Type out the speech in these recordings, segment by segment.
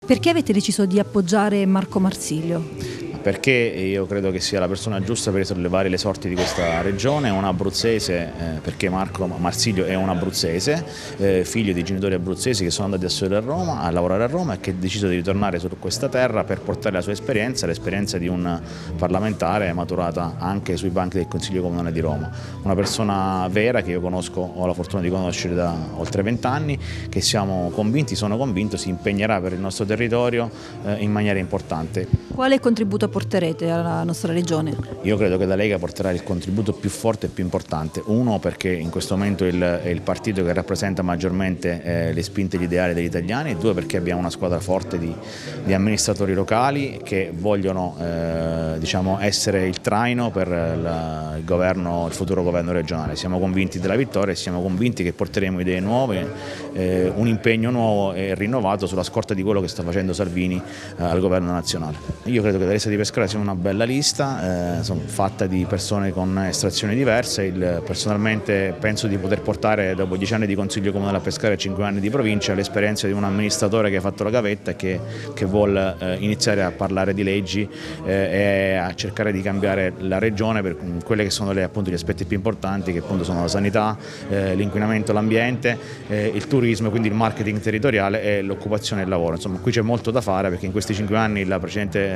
Perché avete deciso di appoggiare Marco Marsilio? Perché io credo che sia la persona giusta per sollevare le sorti di questa regione, è un abruzzese, perché Marco Marsilio è un abruzzese, figlio di genitori abruzzesi che sono andati a studiare a Roma, a lavorare a Roma e che ha deciso di ritornare su questa terra per portare la sua esperienza, l'esperienza di un parlamentare maturata anche sui banchi del Consiglio Comunale di Roma. Una persona vera che io conosco, ho la fortuna di conoscere da oltre 20 anni, che siamo convinti, sono convinto, si impegnerà per il nostro territorio in maniera importante. Quale contributo porterete alla nostra regione? Io credo che la Lega porterà il contributo più forte e più importante. Uno, perché in questo momento è il partito che rappresenta maggiormente le spinte e gli ideali degli italiani. Due, perché abbiamo una squadra forte di amministratori locali che vogliono diciamo, essere il traino per il futuro governo regionale. Siamo convinti della vittoria e siamo convinti che porteremo idee nuove, un impegno nuovo e rinnovato sulla scorta di quello che sta facendo Salvini al governo nazionale. Io credo che la lista di Pescara sia una bella lista, fatta di persone con estrazioni diverse. Personalmente penso di poter portare, dopo 10 anni di Consiglio Comunale a Pescara e 5 anni di provincia, l'esperienza di un amministratore che ha fatto la gavetta e che vuole iniziare a parlare di leggi e a cercare di cambiare la regione per quelle che sono appunto, gli aspetti più importanti, che appunto sono la sanità, l'inquinamento, l'ambiente, il turismo, quindi il marketing territoriale e l'occupazione e il lavoro. Insomma, qui c'è molto da fare perché in questi 5 anni la precedente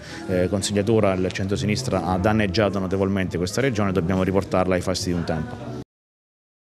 consigliatura, il centro-sinistra ha danneggiato notevolmente questa regione, dobbiamo riportarla ai fasti di un tempo.